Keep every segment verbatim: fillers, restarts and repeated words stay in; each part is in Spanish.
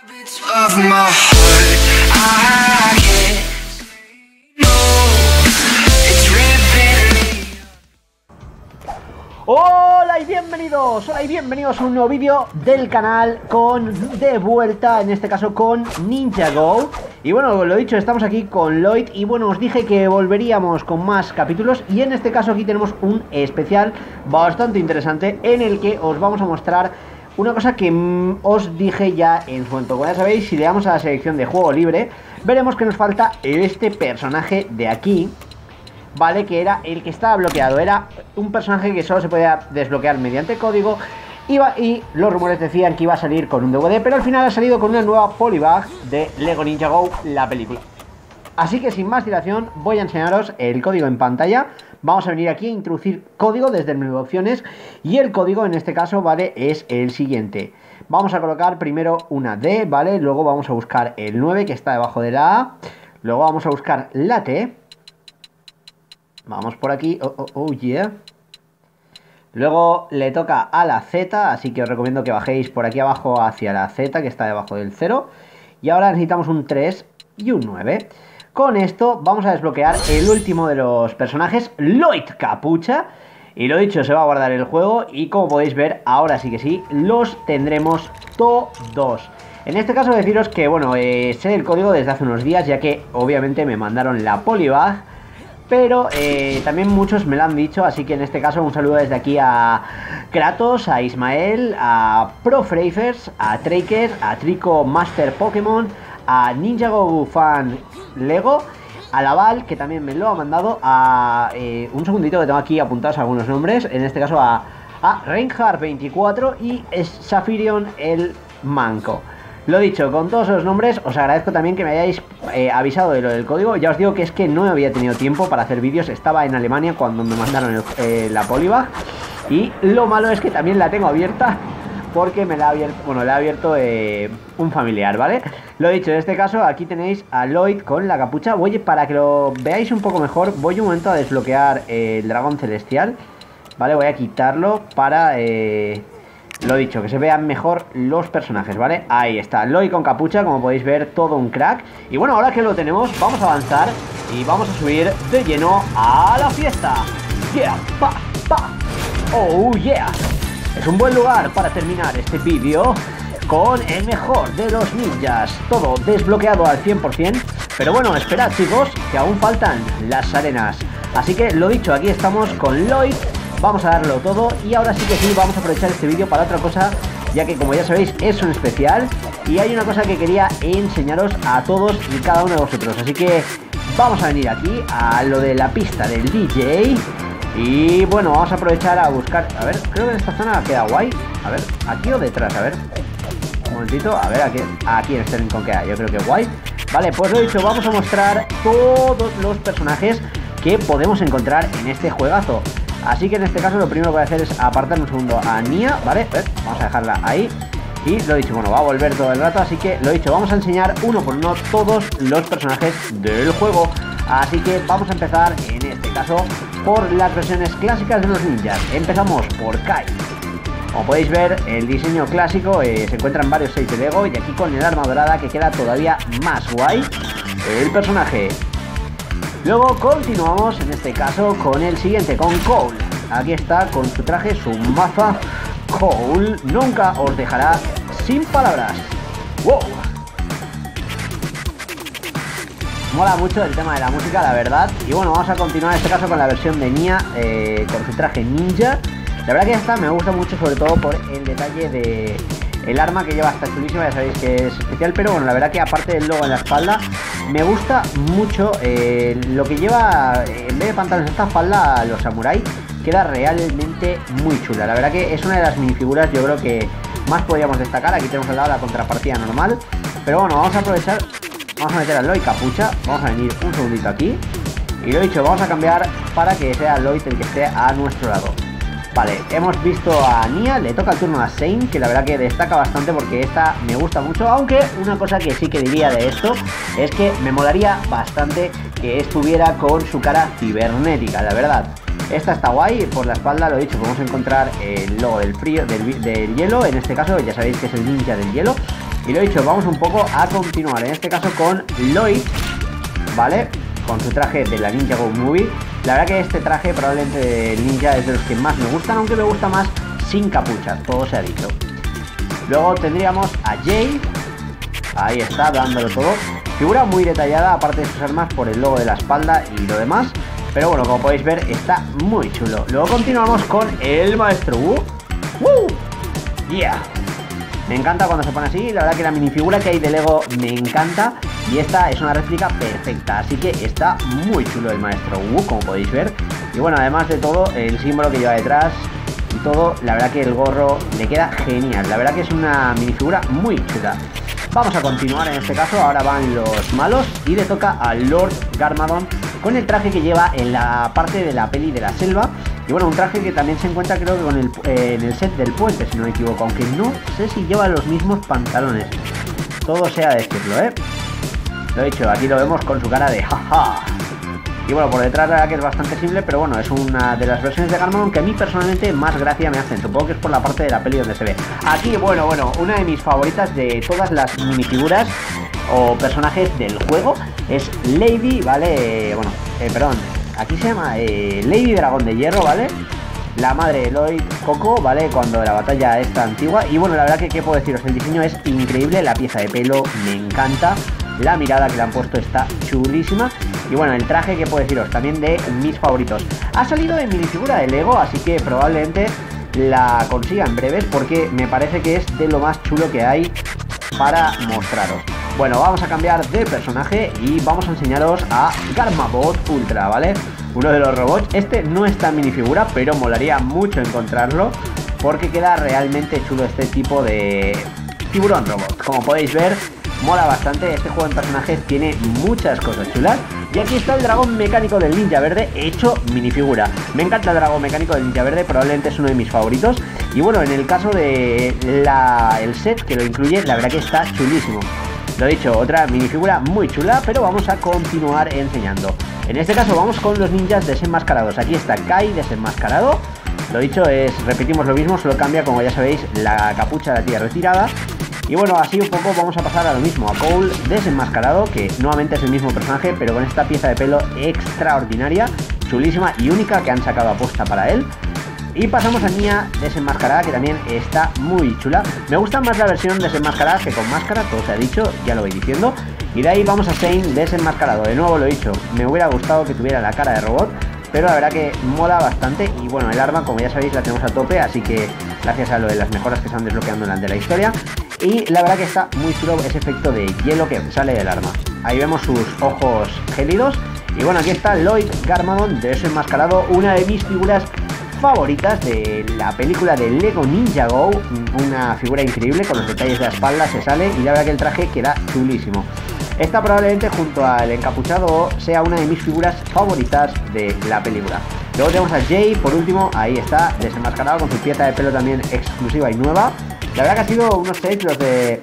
Of my heart, I can't say no. It's ripping me. Hola y bienvenidos, hola y bienvenidos a un nuevo vídeo del canal con de vuelta, en este caso con Ninjago. Y bueno, lo dicho, estamos aquí con Lloyd y bueno, os dije que volveríamos con más capítulos y en este caso aquí tenemos un especial bastante interesante en el que os vamos a mostrar una cosa que mmm, os dije ya en su momento. Como ya sabéis, si le damos a la selección de juego libre, veremos que nos falta este personaje de aquí, ¿vale? Que era el que estaba bloqueado. Era un personaje que solo se podía desbloquear mediante código. Iba, y los rumores decían que iba a salir con un D V D, pero al final ha salido con una nueva polybag de Lego Ninjago, la película. Así que sin más dilación, voy a enseñaros el código en pantalla. Vamos a venir aquí a introducir código desde el menú de opciones. Y el código en este caso, ¿vale? Es el siguiente. Vamos a colocar primero una D, ¿vale? Luego vamos a buscar el nueve que está debajo de la A. Luego vamos a buscar la T. Vamos por aquí. Oh, oh, oh, yeah. Luego le toca a la Z, así que os recomiendo que bajéis por aquí abajo hacia la Z, que está debajo del cero. Y ahora necesitamos un tres y un nueve. Con esto vamos a desbloquear el último de los personajes, Lloyd Capucha. Y lo dicho, se va a guardar el juego y como podéis ver, ahora sí que sí, los tendremos todos. En este caso deciros que, bueno, eh, sé el código desde hace unos días, ya que obviamente me mandaron la polybag. Pero eh, también muchos me lo han dicho, así que en este caso un saludo desde aquí a Kratos, a Ismael, a ProFravers, a Traker, a Trico Master Pokémon, a Ninjago Fan Lego, a Laval, que también me lo ha mandado, a eh, un segundito que tengo aquí apuntados algunos nombres, en este caso a, a Reinhardt veinticuatro y Safirion el Manco. Lo dicho, con todos los nombres, os agradezco también que me hayáis eh, avisado de lo del código. Ya os digo que es que no había tenido tiempo para hacer vídeos. Estaba en Alemania cuando me mandaron el, eh, la polybag. Y lo malo es que también la tengo abierta porque me la ha abierto, bueno, la ha abierto eh, un familiar, ¿vale? Lo dicho, en este caso aquí tenéis a Lloyd con la capucha. Voy, para que lo veáis un poco mejor, voy un momento a desbloquear eh, el dragón celestial, ¿vale? Voy a quitarlo para... Eh, Lo dicho, que se vean mejor los personajes, ¿vale? Ahí está, Lloyd con capucha, como podéis ver, todo un crack. Y bueno, ahora que lo tenemos, vamos a avanzar y vamos a subir de lleno a la fiesta. Yeah, pa, pa. Oh, yeah. Es un buen lugar para terminar este vídeo con el mejor de los ninjas. Todo desbloqueado al cien por cien. Pero bueno, esperad, chicos, que aún faltan las arenas. Así que, lo dicho, aquí estamos con Lloyd. Vamos a darlo todo y ahora sí que sí, vamos a aprovechar este vídeo para otra cosa, ya que como ya sabéis es un especial y hay una cosa que quería enseñaros a todos y cada uno de vosotros. Así que vamos a venir aquí a lo de la pista del D J y bueno, vamos a aprovechar a buscar, a ver, creo que en esta zona queda guay. A ver, aquí o detrás, a ver, un momentito, a ver, aquí, aquí en este rincón queda, yo creo que guay. Vale, pues lo dicho, vamos a mostrar todos los personajes que podemos encontrar en este juegazo. Así que en este caso lo primero que voy a hacer es apartar un segundo a Nia, ¿vale? Vamos a dejarla ahí. Y lo dicho, bueno, va a volver todo el rato. Así que lo dicho, vamos a enseñar uno por uno todos los personajes del juego. Así que vamos a empezar, en este caso, por las versiones clásicas de los ninjas. Empezamos por Kai. Como podéis ver, el diseño clásico eh, se encuentra en varios sets de Lego. Y aquí con el arma dorada, que queda todavía más guay el personaje. Luego continuamos en este caso con el siguiente, con Cole. Aquí está con su traje, su maza. Cole nunca os dejará sin palabras. ¡Wow! Mola mucho el tema de la música, la verdad. Y bueno, vamos a continuar en este caso con la versión de Nia eh, con su traje ninja. La verdad que esta me gusta mucho, sobre todo por el detalle de... El arma que lleva está chulísima, ya sabéis que es especial, pero bueno, la verdad que aparte del logo en la espalda, me gusta mucho eh, lo que lleva, en vez de pantalones en esta espalda, los samuráis, queda realmente muy chula. La verdad que es una de las minifiguras, yo creo que más podríamos destacar. Aquí tenemos al lado la contrapartida normal, pero bueno, vamos a aprovechar, vamos a meter a Lloyd capucha, vamos a venir un segundito aquí, y lo dicho, vamos a cambiar para que sea Lloyd el que esté a nuestro lado. Vale, hemos visto a Nia, le toca el turno a Zane, que la verdad que destaca bastante porque esta me gusta mucho, aunque una cosa que sí que diría de esto es que me molaría bastante que estuviera con su cara cibernética, la verdad. Esta está guay, por la espalda, lo he dicho, podemos encontrar el logo del frío, del, del hielo, en este caso ya sabéis que es el ninja del hielo. Y lo dicho, vamos un poco a continuar, en este caso con Lloyd, ¿vale? Con su traje de la Ninjago Movie. La verdad que este traje probablemente de ninja es de los que más me gustan, aunque me gusta más sin capuchas, todo se ha dicho. Luego tendríamos a Jay, ahí está, dándolo todo. Figura muy detallada, aparte de sus armas, por el logo de la espalda y lo demás. Pero bueno, como podéis ver, está muy chulo. Luego continuamos con el Maestro Wu. ¡Woo! ¡Yeah! Me encanta cuando se pone así, la verdad que la minifigura que hay de Lego me encanta. Y esta es una réplica perfecta, así que está muy chulo el Maestro Wu, como podéis ver. Y bueno, además de todo, el símbolo que lleva detrás y todo, la verdad que el gorro le queda genial. La verdad que es una minifigura muy chula. Vamos a continuar en este caso, ahora van los malos y le toca a Lord Garmadon con el traje que lleva en la parte de la peli de la selva. Y bueno, un traje que también se encuentra creo que con el, eh, en el set del puente, si no me equivoco, aunque no sé si lleva los mismos pantalones. Todo sea decirlo, ¿eh? Lo he dicho, aquí lo vemos con su cara de jaja. Y bueno, por detrás la verdad que es bastante simple, pero bueno, es una de las versiones de Garmadon que a mí personalmente más gracia me hacen. Supongo que es por la parte de la peli donde se ve. Aquí, bueno, bueno, una de mis favoritas de todas las minifiguras o personajes del juego es Lady, ¿vale? Eh, bueno, eh, perdón, aquí se llama eh, Lady Dragón de Hierro, ¿vale? La madre de Lloyd Coco, ¿vale? Cuando la batalla está antigua. Y bueno, la verdad que, ¿qué puedo deciros? El diseño es increíble, la pieza de pelo me encanta. La mirada que le han puesto está chulísima. Y bueno, el traje, ¿qué puedo deciros? También de mis favoritos. Ha salido en minifigura de Lego, así que probablemente la consiga en breves, porque me parece que es de lo más chulo que hay para mostraros. Bueno, vamos a cambiar de personaje y vamos a enseñaros a Garmabot Ultra, ¿vale? Uno de los robots. Este no está en minifigura, pero molaría mucho encontrarlo, porque queda realmente chulo este tipo de tiburón robot. Como podéis ver, mola bastante. Este juego en personajes tiene muchas cosas chulas. Y aquí está el dragón mecánico del Ninja Verde hecho minifigura. Me encanta el dragón mecánico del Ninja Verde, probablemente es uno de mis favoritos. Y bueno, en el caso de la, el set que lo incluye, la verdad que está chulísimo. Lo dicho, otra minifigura muy chula, pero vamos a continuar enseñando. En este caso vamos con los ninjas desenmascarados. Aquí está Kai desenmascarado. Lo dicho, es repetimos lo mismo, solo cambia, como ya sabéis, la capucha de la tía retirada. Y bueno, así un poco vamos a pasar a lo mismo, a Cole desenmascarado, que nuevamente es el mismo personaje, pero con esta pieza de pelo extraordinaria, chulísima y única que han sacado a posta para él. Y pasamos a Nia desenmascarada, que también está muy chula. Me gusta más la versión desenmascarada que con máscara, todo se ha dicho, ya lo voy diciendo. Y de ahí vamos a Zane desenmascarado. De nuevo lo he dicho, me hubiera gustado que tuviera la cara de robot, pero la verdad que mola bastante. Y bueno, el arma, como ya sabéis, la tenemos a tope, así que gracias a lo de las mejoras que se han desbloqueando durante la historia. Y la verdad que está muy chulo ese efecto de hielo que sale del arma. Ahí vemos sus ojos gélidos. Y bueno, aquí está Lloyd Garmadon desenmascarado, una de mis figuras favoritas de la película de Lego Ninjago. Una figura increíble, con los detalles de la espalda se sale y la verdad que el traje queda chulísimo. Esta probablemente junto al encapuchado sea una de mis figuras favoritas de la película. Luego tenemos a Jay, por último, ahí está, desenmascarado con su pieza de pelo también exclusiva y nueva. La verdad que ha sido unos sets los de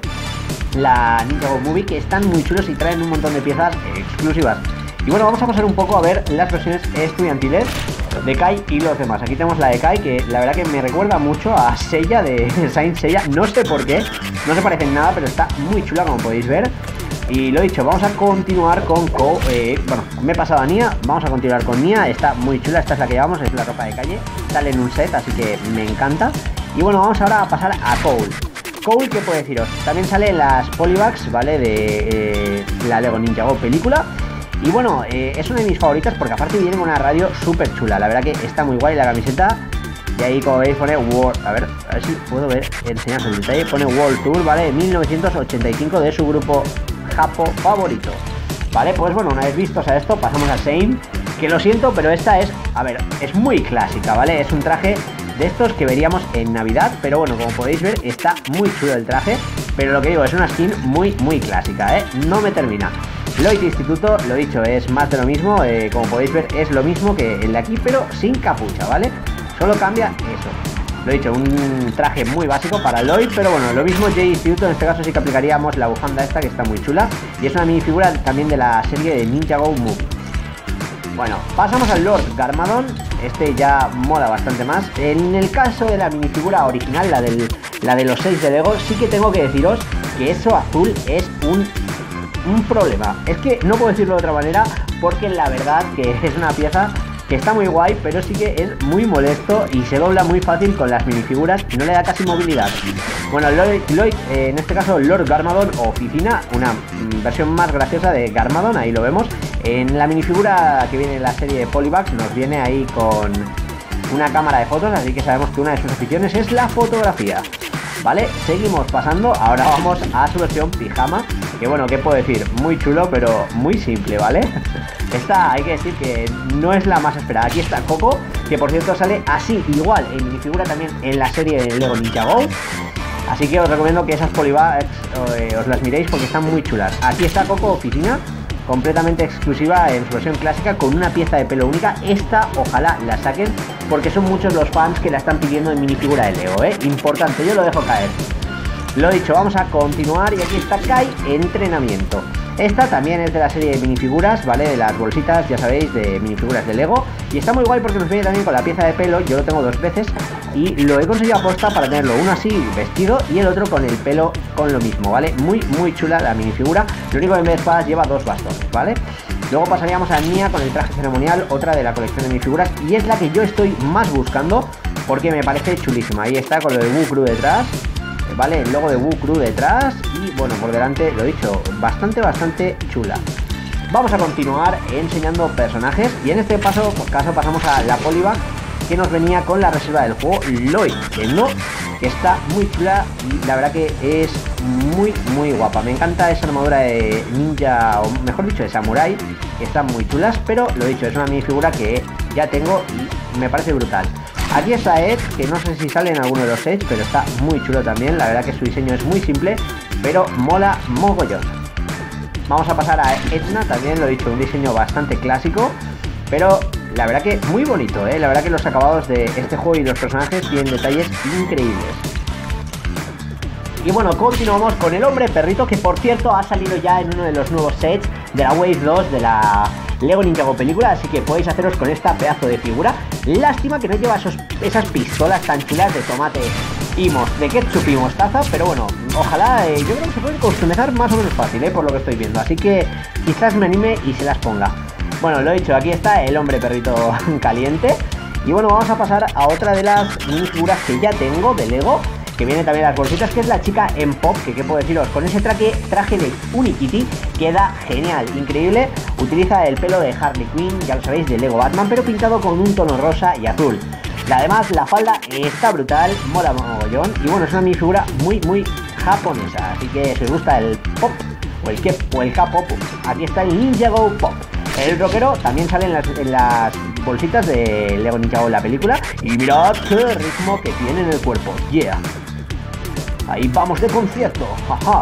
la Ninjago Movie que están muy chulos y traen un montón de piezas exclusivas. Y bueno, vamos a pasar un poco a ver las versiones estudiantiles de Kai y los demás. Aquí tenemos la de Kai, que la verdad que me recuerda mucho a Seiya de Saint Seiya. No sé por qué, no se parece en nada, pero está muy chula, como podéis ver. Y lo dicho, vamos a continuar con Ko, eh, bueno, me he pasado a Nia, vamos a continuar con Nia. Está muy chula, esta es la que llevamos, es la ropa de calle. Sale en un set, así que me encanta. Y bueno, vamos ahora a pasar a Cole. Cole, ¿qué puedo deciros? También sale en las polybags, ¿vale? De eh, la Lego Ninjago película. Y bueno, eh, es una de mis favoritas porque aparte viene con una radio súper chula. La verdad que está muy guay la camiseta. Y ahí, como veis, pone World. A ver, a ver si puedo ver, enseñaros el detalle. Pone World Tour, ¿vale? mil novecientos ochenta y cinco, de su grupo Japo favorito. Vale, pues bueno, una vez vistos a esto, pasamos a Zane. Que lo siento, pero esta es, a ver, es muy clásica, ¿vale? Es un traje de estos que veríamos en Navidad. Pero bueno, como podéis ver, está muy chulo el traje. Pero lo que digo, es una skin muy, muy clásica, ¿eh? No me termina. Lloyd Instituto, lo dicho, es más de lo mismo, eh, como podéis ver es lo mismo que el de aquí, pero sin capucha, ¿vale? Solo cambia eso. Lo dicho, un traje muy básico para Lloyd, pero bueno, lo mismo Jay Instituto, en este caso sí que aplicaríamos la bufanda esta, que está muy chula. Y es una minifigura también de la serie de Ninjago Movie. Bueno, pasamos al Lord Garmadon. Este ya mola bastante más. En el caso de la minifigura original, la, del, la de los seis de Lego, sí que tengo que deciros que eso azul es un, un problema. Es que no puedo decirlo de otra manera, porque la verdad que es una pieza que está muy guay, pero sí que es muy molesto y se dobla muy fácil con las minifiguras y no le da casi movilidad. Bueno, Lloyd, Lloyd eh, en este caso Lord Garmadon o Oficina, una mm, versión más graciosa de Garmadon, ahí lo vemos. En la minifigura que viene en la serie de Polibags nos viene ahí con una cámara de fotos, así que sabemos que una de sus aficiones es la fotografía. Vale, seguimos pasando, ahora vamos a su versión pijama, que bueno, ¿qué puedo decir? Muy chulo, pero muy simple, ¿vale? Esta hay que decir que no es la más esperada. Aquí está Coco, que por cierto sale así, igual, en minifigura también en la serie de Lego Ninja Go. Así que os recomiendo que esas Polibags eh, os las miréis porque están muy chulas. Aquí está Coco Oficina, completamente exclusiva en su versión clásica, con una pieza de pelo única. Esta ojalá la saquen, porque son muchos los fans que la están pidiendo en minifigura de Lego, ¿eh? Importante, yo lo dejo caer. Lo dicho, vamos a continuar y aquí está Kai Entrenamiento. Esta también es de la serie de minifiguras, ¿vale? De las bolsitas, ya sabéis, de minifiguras de Lego. Y está muy guay porque nos viene también con la pieza de pelo. Yo lo tengo dos veces y lo he conseguido aposta para tenerlo uno así vestido y el otro con el pelo con lo mismo, ¿vale? Muy, muy chula la minifigura. Lo único que en vez de espadas lleva dos bastones, ¿vale? Luego pasaríamos a Nia con el traje ceremonial, otra de la colección de minifiguras. Y es la que yo estoy más buscando porque me parece chulísima. Ahí está con lo de Wu Crew detrás. Vale, el logo de Wu Crew detrás y bueno, por delante, lo dicho, bastante, bastante chula. Vamos a continuar enseñando personajes y en este paso, por caso pasamos a la Polibag, que nos venía con la reserva del juego Lloyd, que no, que está muy chula y la verdad que es muy, muy guapa. Me encanta esa armadura de ninja, o mejor dicho, de samurai, que están muy chulas, pero lo dicho, es una minifigura que ya tengo y me parece brutal. Aquí está Ed, que no sé si sale en alguno de los sets, pero está muy chulo también. La verdad que su diseño es muy simple, pero mola mogollón. Vamos a pasar a Edna, también lo he dicho, un diseño bastante clásico, pero la verdad que muy bonito, ¿eh? La verdad que los acabados de este juego y los personajes tienen detalles increíbles. Y bueno, continuamos con el hombre perrito, que por cierto ha salido ya en uno de los nuevos sets de la Wave dos de la Lego Ninjago película, así que podéis haceros con esta pedazo de figura. Lástima que no lleva esos, esas pistolas tan chulas de tomate y mos, de ketchup y mostaza, pero bueno, ojalá, eh, yo creo que se pueden customizar más o menos fácil, eh, por lo que estoy viendo, así que quizás me anime y se las ponga. Bueno, lo he dicho, aquí está el hombre perrito caliente. Y bueno, vamos a pasar a otra de las minifiguras que ya tengo de Lego, que viene también las bolsitas, que es la chica en Pop, que qué puedo deciros, con ese traje, traje de Unikitty queda genial, increíble. Utiliza el pelo de Harley Quinn, ya lo sabéis, de Lego Batman, pero pintado con un tono rosa y azul. Además, la falda está brutal, mola mogollón, y bueno, es una minifigura muy, muy japonesa, así que si os gusta el pop, o el que o el K-pop, aquí está el Ninjago Pop. El rockero también sale en las, en las bolsitas de Lego Ninjago, la película, y mirad qué ritmo que tiene en el cuerpo, yeah. Ahí vamos de concierto, jaja.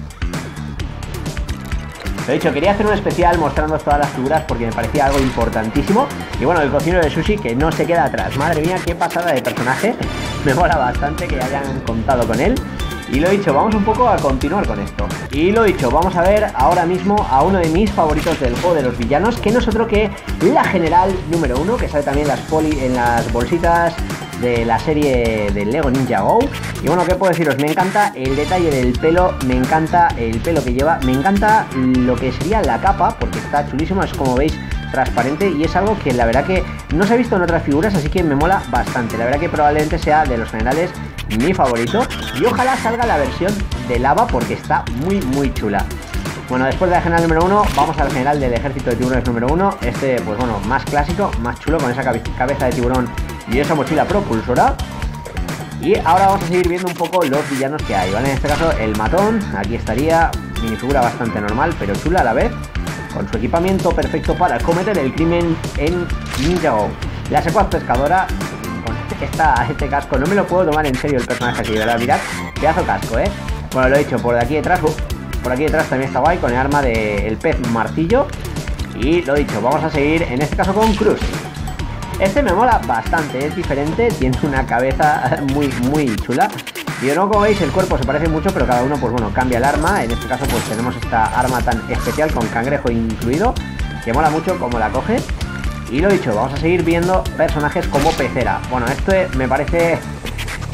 Lo dicho, quería hacer un especial mostrando todas las figuras porque me parecía algo importantísimo. Y bueno, el cocinero de sushi que no se queda atrás. Madre mía, qué pasada de personaje. Me mola bastante que hayan contado con él. Y lo dicho, vamos un poco a continuar con esto. Y lo dicho, vamos a ver ahora mismo a uno de mis favoritos del juego de los villanos, que no es otro que la General número uno, que sale también las poli en las bolsitas de la serie de Lego Ninja Go. Y bueno, ¿qué puedo deciros? Me encanta el detalle del pelo, me encanta el pelo que lleva, me encanta lo que sería la capa, porque está chulísimo, es como veis transparente y es algo que la verdad que no se ha visto en otras figuras, así que me mola bastante. La verdad que probablemente sea de los generales mi favorito y ojalá salga la versión de lava porque está muy muy chula. Bueno, después de la general número uno, vamos al general del ejército de tiburones número uno. Este, pues bueno, más clásico, más chulo, con esa cabeza de tiburón y esa mochila propulsora. Y ahora vamos a seguir viendo un poco los villanos que hay, ¿vale? En este caso, el matón, aquí estaría, minifigura bastante normal, pero chula a la vez, con su equipamiento perfecto para cometer el crimen en Ninjago. La secuaz pescadora, con esta, este casco, no me lo puedo tomar en serio el personaje así, de verdad, mirad, pedazo casco, ¿eh? Bueno, lo he dicho, por aquí detrás, uh, por aquí detrás también está guay, con el arma del pez martillo. Y lo dicho, vamos a seguir, en este caso con Cruz. Este me mola bastante, es diferente, tiene una cabeza muy, muy chula. Y no, como veis, el cuerpo se parece mucho, pero cada uno, pues bueno, cambia el arma. En este caso, pues tenemos esta arma tan especial con cangrejo incluido, que mola mucho como la coge. Y lo dicho, vamos a seguir viendo personajes como Pecera. Bueno, este me parece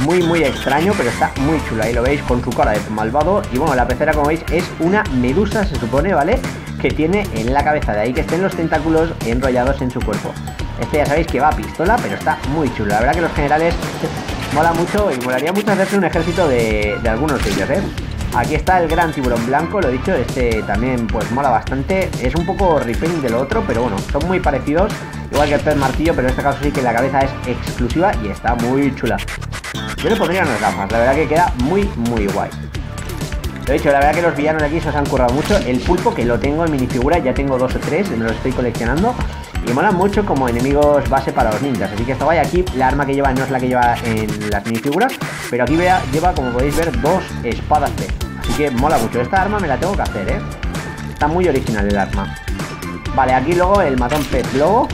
muy muy extraño, pero está muy chulo. Ahí lo veis con su cara de malvado. Y bueno, la pecera, como veis, es una medusa, se supone, ¿vale? Que tiene en la cabeza, de ahí que estén los tentáculos enrollados en su cuerpo. Este ya sabéis que va a pistola, pero está muy chulo. La verdad que los generales mola mucho y molaría mucho hacerse un ejército de, de algunos de ellos, ¿eh? Aquí está el gran tiburón blanco, lo he dicho, este también pues mola bastante. Es un poco ripping de lo otro, pero bueno, son muy parecidos. Igual que el pez martillo, pero en este caso sí que la cabeza es exclusiva y está muy chula. Yo le pondría unas gafas, la verdad que queda muy muy guay. Lo he dicho, la verdad que los villanos de aquí se os han currado mucho. El pulpo, que lo tengo en minifigura, ya tengo dos o tres, me los estoy coleccionando. Y molan mucho como enemigos base para los ninjas. Así que está guay. Aquí la arma que lleva no es la que lleva en las minifiguras, pero aquí vea, lleva, como podéis ver, dos espadas P. Así que mola mucho. Esta arma me la tengo que hacer, ¿eh? Está muy original el arma. Vale, aquí luego el matón pez lobo,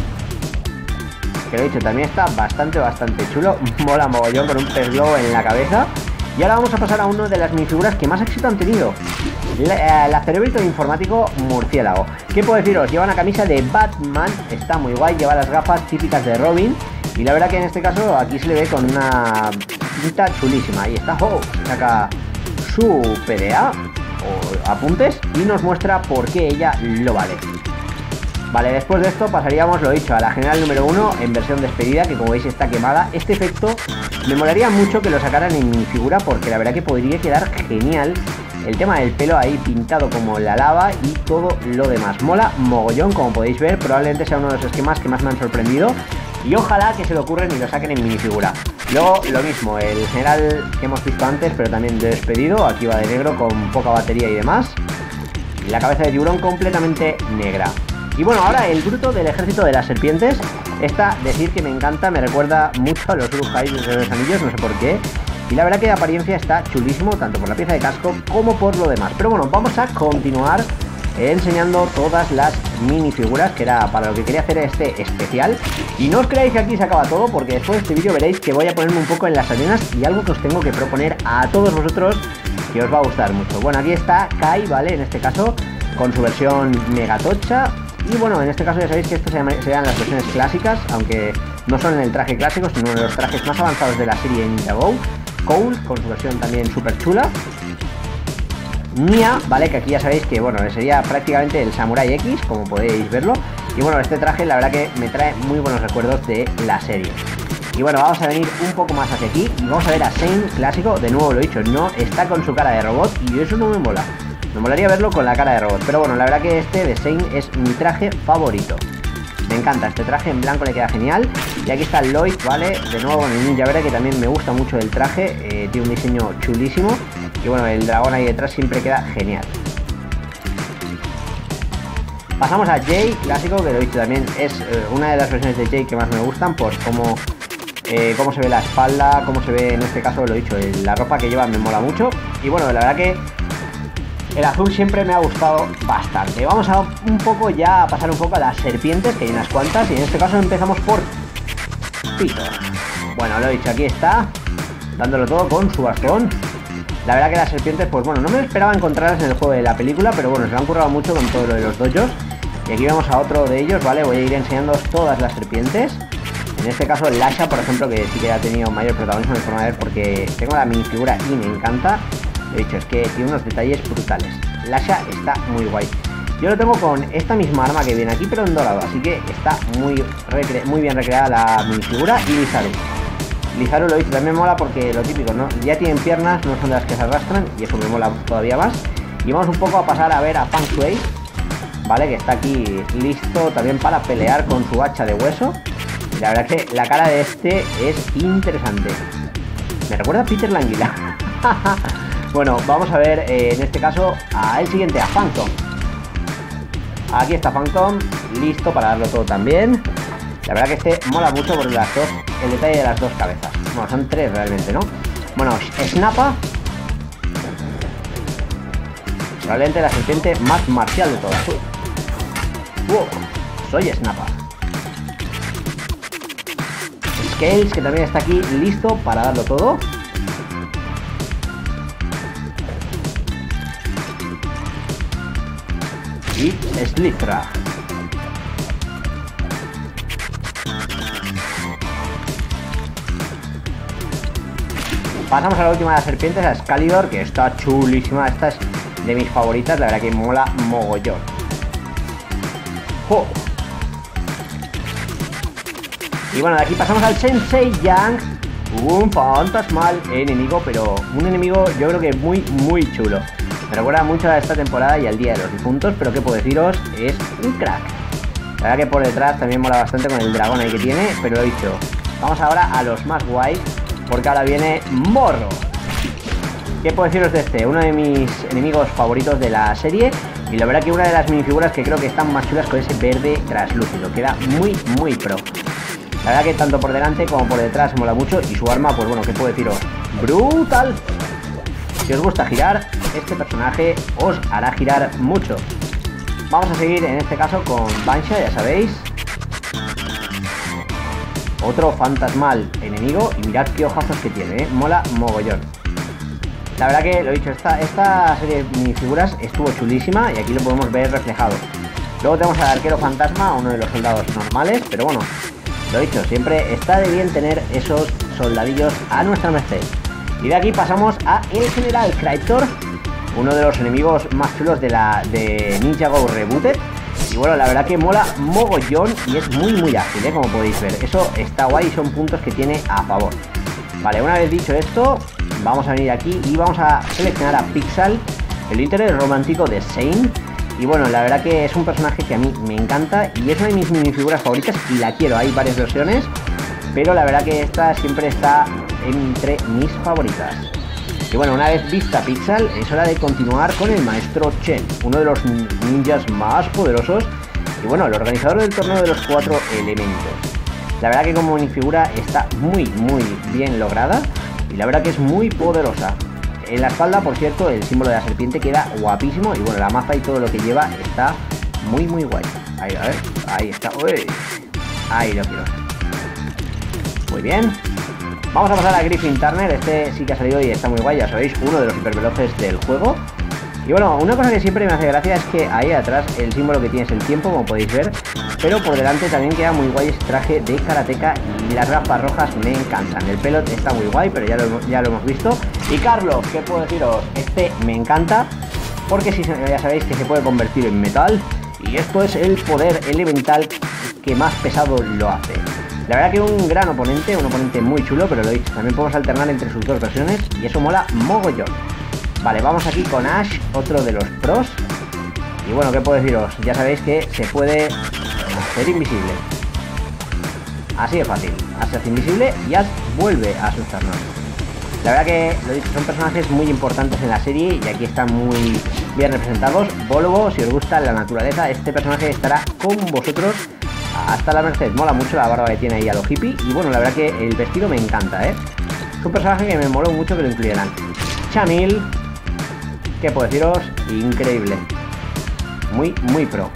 que lo he dicho, también está bastante, bastante chulo. Mola mogollón con un pez globo en la cabeza. Y ahora vamos a pasar a una de las minifiguras que más éxito han tenido. La, la cerebrito informático murciélago. ¿Qué puedo deciros? Lleva una camisa de Batman, está muy guay. Lleva las gafas típicas de Robin. Y la verdad que en este caso aquí se le ve con una pinta chulísima. Ahí está, oh, saca su P D A o apuntes y nos muestra por qué ella lo vale. Vale, después de esto pasaríamos, lo dicho, a la general número uno en versión despedida, que como veis está quemada. Este efecto me molaría mucho que lo sacaran en minifigura, porque la verdad que podría quedar genial. El tema del pelo ahí pintado como la lava y todo lo demás. Mola mogollón, como podéis ver. Probablemente sea uno de los esquemas que más me han sorprendido. Y ojalá que se lo ocurren y lo saquen en minifigura. Luego lo mismo, el general que hemos visto antes, pero también de despedido. Aquí va de negro con poca batería y demás. Y la cabeza de tiburón completamente negra. Y bueno, ahora el bruto del ejército de las serpientes. Esta, decir que me encanta, me recuerda mucho a los Uruk-hai de los anillos, no sé por qué. Y la verdad que de apariencia está chulísimo, tanto por la pieza de casco como por lo demás. Pero bueno, vamos a continuar enseñando todas las minifiguras, que era para lo que quería hacer este especial. Y no os creáis que aquí se acaba todo, porque después de este vídeo veréis que voy a ponerme un poco en las arenas y algo que os tengo que proponer a todos vosotros que os va a gustar mucho. Bueno, aquí está Kai, ¿vale? En este caso, con su versión megatocha. Y bueno, en este caso ya sabéis que estas serían las versiones clásicas, aunque no son en el traje clásico, sino en los trajes más avanzados de la serie Ninjago. Cole, con su versión también súper chula. Mia, ¿vale? Que aquí ya sabéis que, bueno, sería prácticamente el Samurai X, como podéis verlo. Y bueno, este traje la verdad que me trae muy buenos recuerdos de la serie. Y bueno, vamos a venir un poco más hacia aquí y vamos a ver a Zane clásico. De nuevo lo he dicho, no está con su cara de robot y eso no me mola. Me molaría verlo con la cara de robot, pero bueno, la verdad que este de Zane es mi traje favorito. Me encanta, este traje en blanco le queda genial. Y aquí está Lloyd, ¿vale? De nuevo con el ninja verde, que también me gusta mucho el traje. eh, Tiene un diseño chulísimo. Y bueno, el dragón ahí detrás siempre queda genial. Pasamos a Jay, clásico, que lo he dicho también. Es eh, una de las versiones de Jay que más me gustan, por cómo, eh, cómo se ve la espalda, cómo se ve, en este caso, lo he dicho, el, la ropa que lleva me mola mucho. Y bueno, la verdad que el azul siempre me ha gustado bastante. Vamos a un poco ya a pasar un poco a las serpientes, que hay unas cuantas. Y en este caso empezamos por Pito. Bueno, lo he dicho, aquí está, dándolo todo con su bastón. La verdad que las serpientes, pues bueno, no me esperaba encontrarlas en el juego de la película, pero bueno, se lo han currado mucho con todo lo de los dojos. Y aquí vemos a otro de ellos, ¿vale? Voy a ir enseñándoos todas las serpientes. En este caso Lasha, por ejemplo, que sí que ha tenido mayor protagonismo en forma de ver, porque tengo la minifigura y me encanta. De hecho, es que tiene unos detalles brutales. Lasha está muy guay. Yo lo tengo con esta misma arma que viene aquí, pero en dorado, así que está muy, muy bien recreada la minifigura. Y Lizaru. Lizaru lo he dicho, también mola porque lo típico, ¿no? Ya tienen piernas, no son de las que se arrastran, y eso me mola todavía más. Y vamos un poco a pasar a ver a Fang Shui, ¿vale? Que está aquí listo también para pelear con su hacha de hueso. Y la verdad que la cara de este es interesante. Me recuerda a Peter Languila. Bueno, vamos a ver eh, en este caso a el siguiente, a Phantom. Aquí está Phantom, listo para darlo todo también. La verdad que este mola mucho por las dos, el detalle de las dos cabezas. Bueno, son tres realmente, ¿no? Bueno, Snappa, probablemente la serpiente más marcial de todas. Wow, soy Snappa. Scales, que también está aquí listo para darlo todo. Y Slithra. Pasamos a la última de las serpientes, a Excalibur, que está chulísima. Esta es de mis favoritas, la verdad que mola mogollón. ¡Oh! Y bueno, de aquí pasamos al Sensei Yang, un fantasmal enemigo, pero un enemigo yo creo que muy, muy chulo. Me recuerda mucho a esta temporada y al Día de los Difuntos, pero qué puedo deciros, es un crack. La verdad que por detrás también mola bastante con el dragón ahí que tiene, pero lo he dicho. Vamos ahora a los más guays, porque ahora viene Morro. ¿Qué puedo deciros de este? Uno de mis enemigos favoritos de la serie. Y la verdad que una de las minifiguras que creo que están más chulas con ese verde translúcido. Queda muy, muy pro. La verdad que tanto por delante como por detrás mola mucho. Y su arma, pues bueno, ¿qué puedo deciros? ¡Brutal! Si os gusta girar, este personaje os hará girar mucho. Vamos a seguir en este caso con Bansha, ya sabéis. Otro fantasmal enemigo. Y mirad qué ojazos que tiene, ¿eh? Mola mogollón. La verdad que, lo he dicho, esta, esta serie de minifiguras estuvo chulísima. Y aquí lo podemos ver reflejado. Luego tenemos al arquero fantasma, uno de los soldados normales. Pero bueno, lo he dicho, siempre está de bien tener esos soldadillos a nuestra merced. Y de aquí pasamos a el general Cryptor, uno de los enemigos más chulos de la de Ninjago Rebooted. Y bueno, la verdad que mola mogollón y es muy muy ágil, ¿eh? Como podéis ver. Eso está guay y son puntos que tiene a favor. Vale, una vez dicho esto, vamos a venir aquí y vamos a seleccionar a Pixel, el interés romántico de Zane. Y bueno, la verdad que es un personaje que a mí me encanta y es una de mis minifiguras favoritas y la quiero. Hay varias versiones, pero la verdad que esta siempre está entre mis favoritas. Y bueno, una vez vista Pixel, es hora de continuar con el maestro Chen, uno de los ninjas más poderosos y bueno, el organizador del torneo de los cuatro elementos. La verdad que como minifigura está muy muy bien lograda y la verdad que es muy poderosa. En la espalda, por cierto, el símbolo de la serpiente queda guapísimo y bueno, la maza y todo lo que lleva está muy muy guay. Ahí, a ver, ahí está. Uy, ahí lo quiero. Muy bien. Vamos a pasar a Griffin Turner. Este sí que ha salido y está muy guay, ya sabéis, uno de los hiperveloces del juego. Y bueno, una cosa que siempre me hace gracia es que ahí atrás el símbolo que tiene es el tiempo, como podéis ver, pero por delante también queda muy guay ese traje de karateka y las gafas rojas me encantan. El pelo está muy guay, pero ya lo, ya lo hemos visto. Y Carlos, ¿qué puedo deciros? Este me encanta porque si ya sabéis que se puede convertir en metal y esto es el poder elemental que más pesado lo hace. La verdad que un gran oponente, un oponente muy chulo, pero lo he dicho, también podemos alternar entre sus dos versiones y eso mola mogollón. Vale, vamos aquí con Ash, otro de los pros. Y bueno, ¿qué puedo deciros? Ya sabéis que se puede hacer invisible. Así de fácil. Ash se hace invisible y Ash vuelve a asustarnos. La verdad que, lo he dicho, son personajes muy importantes en la serie y aquí están muy bien representados. Volvo, si os gusta la naturaleza, este personaje estará con vosotros hasta la merced. Mola mucho la barba que tiene ahí a lo hippie. Y bueno, la verdad que el vestido me encanta, ¿eh? Es un personaje que me moló mucho que lo incluyeran. Chamil, ¿qué puedo deciros? Increíble. Muy, muy pro.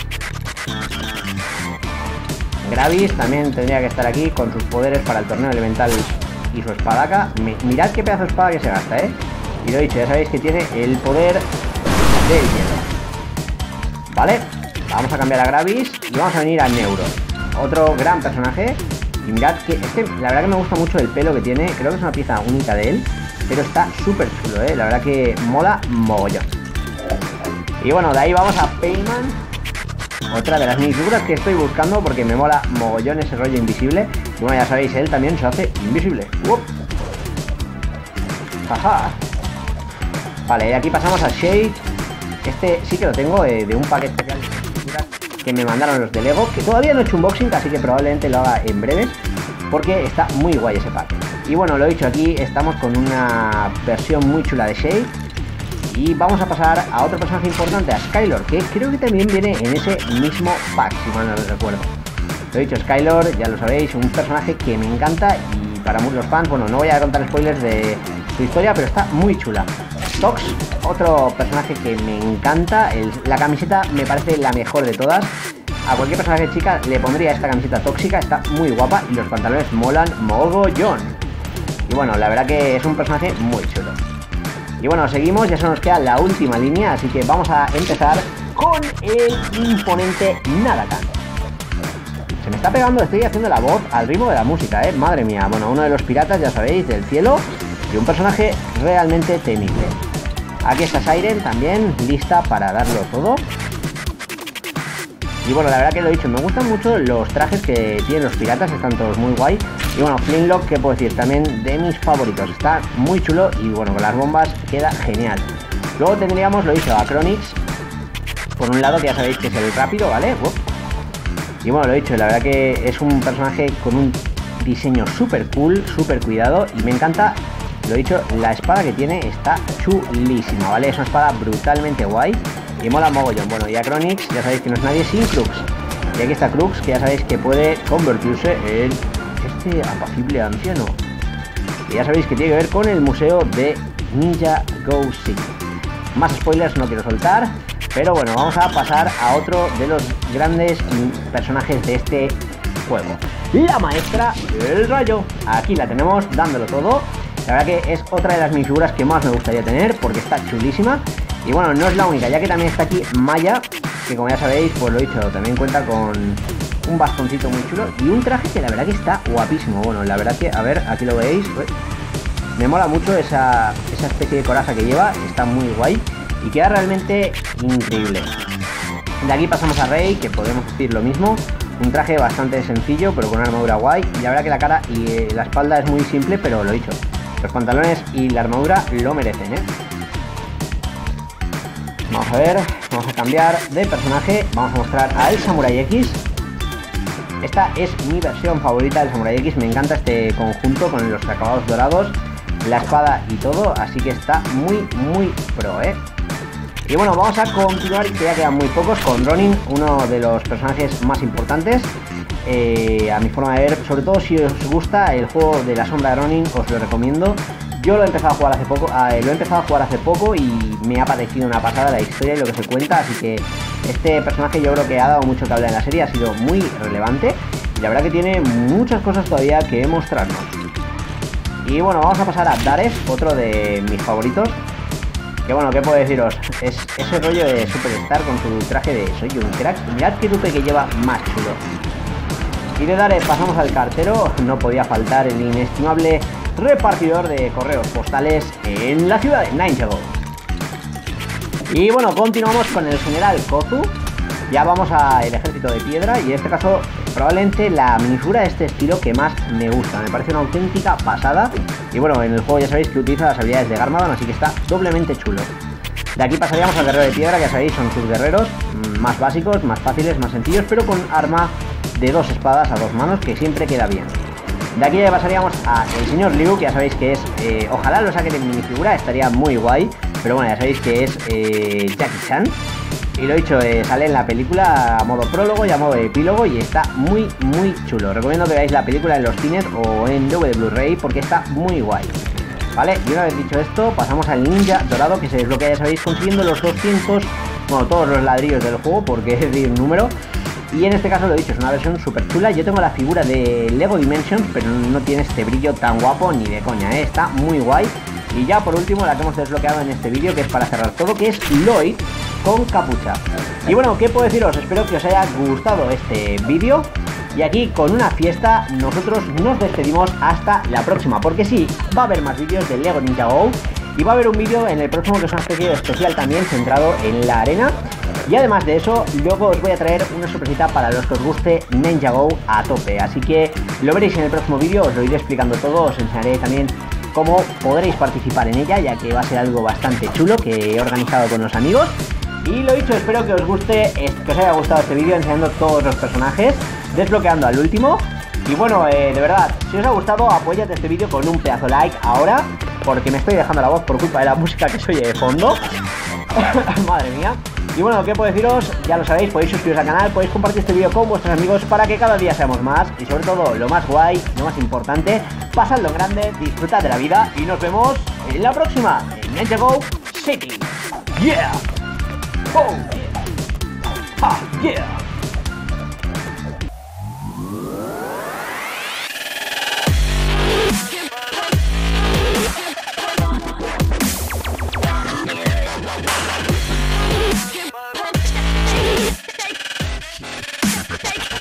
Gravis también tendría que estar aquí con sus poderes para el torneo elemental y su espadaca. Mirad qué pedazo de espada que se gasta, ¿eh? Y lo he dicho, ya sabéis que tiene el poder del hielo. Vale, vamos a cambiar a Gravis y vamos a venir a Neuro, otro gran personaje. Y mirad que este, la verdad que me gusta mucho el pelo que tiene. Creo que es una pieza única de él, pero está súper chulo, ¿eh? La verdad que mola mogollón. Y bueno, de ahí vamos a Payman, otra de las minifiguras que estoy buscando porque me mola mogollón ese rollo invisible. Y bueno, ya sabéis, él también se hace invisible. ¡Uop! ¡Jaja! Vale, y aquí pasamos a Shade. Este sí que lo tengo eh, de un pack especial de minifiguras que me mandaron los de Lego, que todavía no he hecho unboxing, así que probablemente lo haga en breves, porque está muy guay ese pack. Y bueno, lo he dicho, aquí estamos con una versión muy chula de Shade. Y vamos a pasar a otro personaje importante, a Skylor, que creo que también viene en ese mismo pack, si mal no recuerdo. Lo he dicho, Skylor, ya lo sabéis, un personaje que me encanta y para muchos fans, bueno, no voy a contar spoilers de su historia, pero está muy chula. Tox, otro personaje que me encanta, el, la camiseta me parece la mejor de todas. A cualquier personaje chica le pondría esta camiseta tóxica, está muy guapa y los pantalones molan mogollón. Y bueno, la verdad que es un personaje muy chulo. Y bueno, seguimos, ya solo nos queda la última línea, así que vamos a empezar con el imponente Narakan. Se me está pegando, estoy haciendo la voz al ritmo de la música, eh, madre mía. Bueno, uno de los piratas, ya sabéis, del cielo. y un personaje realmente temible. Aquí está Siren también, lista para darlo todo. Y bueno, la verdad que lo he dicho, me gustan mucho los trajes que tienen los piratas, están todos muy guay. Y bueno, Flintlock, ¿qué puedo decir? También de mis favoritos, está muy chulo y bueno, con las bombas queda genial. Luego tendríamos, lo he dicho, a Chronix, por un lado, que ya sabéis que es el rápido, ¿vale? Uf. Y bueno, lo he dicho, la verdad que es un personaje con un diseño súper cool, súper cuidado y me encanta, lo he dicho, la espada que tiene está chulísima, ¿vale? Es una espada brutalmente guay y mola mogollón. Bueno, y a Chronix ya sabéis que no es nadie sin Crux. Y aquí está Crux, que ya sabéis que puede convertirse en este apacible anciano. Y ya sabéis que tiene que ver con el museo de Ninjago City. Más spoilers no quiero soltar, pero bueno, vamos a pasar a otro de los grandes personajes de este juego. La maestra del rayo. Aquí la tenemos dándolo todo. La verdad que es otra de las minifiguras que más me gustaría tener porque está chulísima. Y bueno, no es la única, ya que también está aquí Maya, que como ya sabéis, pues lo he dicho, también cuenta con un bastoncito muy chulo y un traje que la verdad que está guapísimo. Bueno, la verdad que, a ver, aquí lo veis, me mola mucho esa, esa especie de coraza que lleva, está muy guay y queda realmente increíble. De aquí pasamos a Rey, que podemos decir lo mismo, un traje bastante sencillo pero con una armadura guay y la verdad que la cara y eh, la espalda es muy simple, pero lo he dicho, los pantalones y la armadura lo merecen, ¿eh? Vamos a ver, vamos a cambiar de personaje, vamos a mostrar al Samurai X. Esta es mi versión favorita del Samurai X, me encanta este conjunto con los acabados dorados, la espada y todo, así que está muy muy pro, ¿eh? Y bueno, vamos a continuar, que ya quedan muy pocos, con Ronin, uno de los personajes más importantes, eh, a mi forma de ver. Sobre todo si os gusta el juego de la sombra de Ronin, os lo recomiendo. Yo lo he empezado a jugar hace poco, eh, lo he empezado a jugar hace poco y me ha parecido una pasada la historia y lo que se cuenta, así que este personaje yo creo que ha dado mucho que hablar en la serie, ha sido muy relevante y la verdad que tiene muchas cosas todavía que mostrarnos. Y bueno, vamos a pasar a Dares, otro de mis favoritos, que bueno, ¿qué puedo deciros? Es ese rollo de Superstar con su traje de soy un crack, mirad qué tupe que lleva más chulo. Y de Dares pasamos al cartero, no podía faltar el inestimable repartidor de correos postales en la ciudad de Ninjago. Y bueno, continuamos con el general Kozu. Ya vamos al ejército de piedra y en este caso probablemente la minifigura de este estilo que más me gusta, me parece una auténtica pasada. Y bueno, en el juego ya sabéis que utiliza las habilidades de Garmadon, así que está doblemente chulo. De aquí pasaríamos al guerrero de piedra, que ya sabéis son sus guerreros más básicos, más fáciles, más sencillos, pero con arma de dos espadas a dos manos, que siempre queda bien. De aquí ya pasaríamos a el señor Liu, que ya sabéis que es, eh, ojalá lo saquen en minifigura, estaría muy guay, pero bueno, ya sabéis que es eh, Jackie Chan. Y lo dicho, eh, sale en la película a modo prólogo y a modo epílogo y está muy muy chulo. Recomiendo que veáis la película en los cines o en D V D Blu-ray porque está muy guay. Vale, y una vez dicho esto, pasamos al ninja dorado, que se desbloquea, ya sabéis, consiguiendo los doscientos, bueno, todos los ladrillos del juego, porque es de un número. Y en este caso lo he dicho, es una versión súper chula. Yo tengo la figura de Lego Dimensions, pero no tiene este brillo tan guapo ni de coña, ¿eh? Está muy guay. Y ya por último, la que hemos desbloqueado en este vídeo, que es para cerrar todo, que es Lloyd con capucha. Y bueno, ¿qué puedo deciros? Espero que os haya gustado este vídeo. Y aquí con una fiesta nosotros nos despedimos hasta la próxima, porque sí, va a haber más vídeos de Lego Ninjago y va a haber un vídeo en el próximo que es una especie de especial también centrado en la arena. Y además de eso, luego os voy a traer una sorpresita para los que os guste Ninjago a tope, así que lo veréis en el próximo vídeo, os lo iré explicando todo, os enseñaré también cómo podréis participar en ella, ya que va a ser algo bastante chulo que he organizado con los amigos. Y lo dicho, espero que os guste, que os haya gustado este vídeo enseñando todos los personajes, desbloqueando al último. Y bueno, eh, de verdad, si os ha gustado, apoyad este vídeo con un pedazo de like ahora, porque me estoy dejando la voz por culpa de la música que se oye de fondo. Madre mía. Y bueno, ¿qué puedo deciros? Ya lo sabéis, podéis suscribiros al canal, podéis compartir este vídeo con vuestros amigos para que cada día seamos más. Y sobre todo, lo más guay, lo más importante, pasadlo en grande, disfrutad de la vida y nos vemos en la próxima, en Ninjago City. Yeah. Oh, yeah. Ah, yeah.